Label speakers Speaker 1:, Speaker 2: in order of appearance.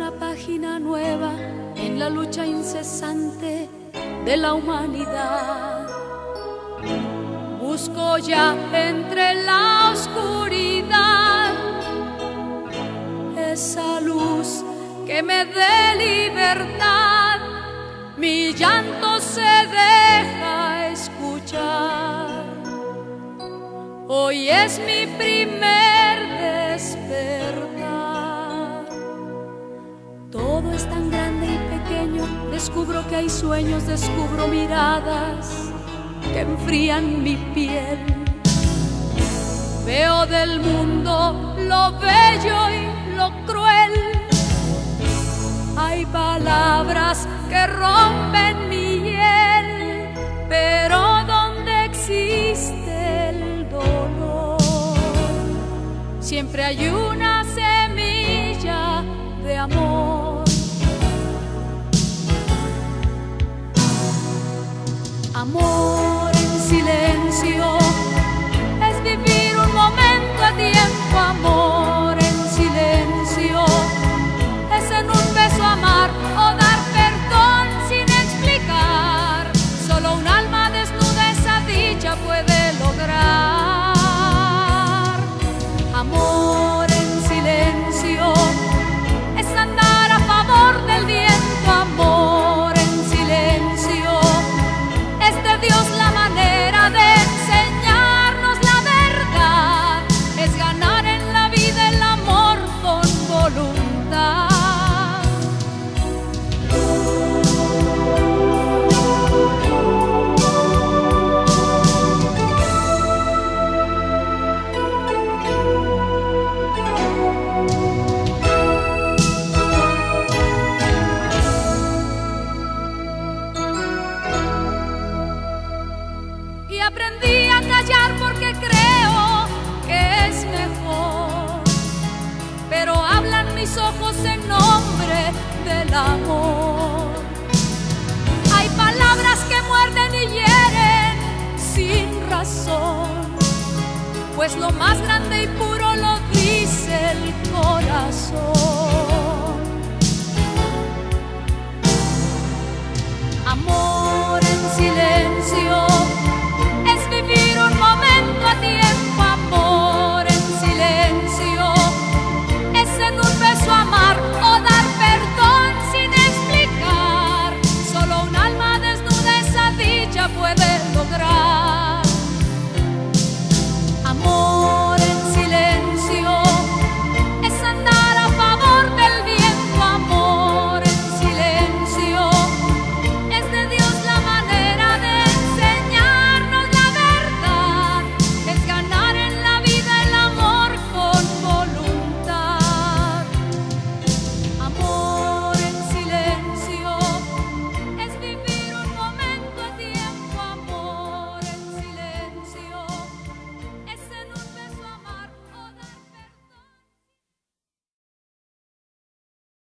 Speaker 1: una página nueva en la lucha incesante de la humanidad. Busco ya entre la oscuridad esa luz que me dé libertad. Mi llanto se deja escuchar. Hoy es mi primer despertar. Todo es tan grande y pequeño. Descubro que hay sueños, descubro miradas que enfrían mi piel. Veo del mundo lo bello y lo cruel. Hay palabras que rompen mi hiel, pero donde existe el dolor, siempre hay una semilla de amor. Amor en silencio es vivir un momento a tiempo. Amor en silencio es en un beso amar o dar perdón sin explicar. Solo un alma desnuda esa dicha puede lograr. Amor en silencio es andar a favor del viento. Amor en silencio es de Dios la manera de enseñarnos la verdad. Es ganar en la vida el amor con voluntad. Y aprendí a callar porque creo que es mejor, pero hablan mis ojos en nombre del amor. Hay palabras que muerden y hieren sin razón, pues lo más grande y puro lo dice el corazón. Amor